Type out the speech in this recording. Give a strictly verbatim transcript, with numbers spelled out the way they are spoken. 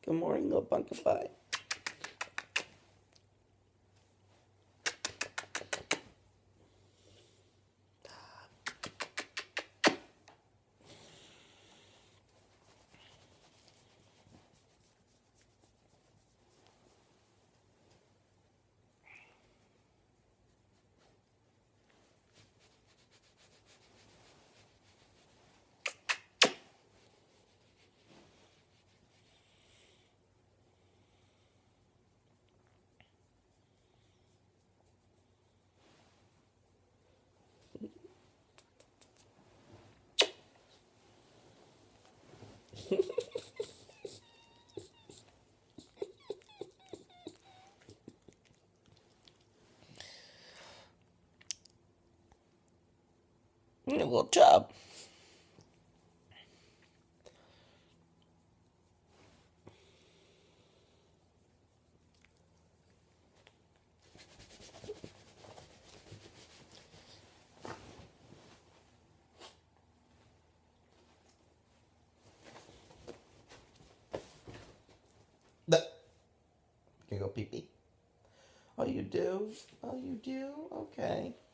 Good morning, little pumpkin pie. You did a little job. Can you go pee pee? Oh, you do? Oh, you do? Okay.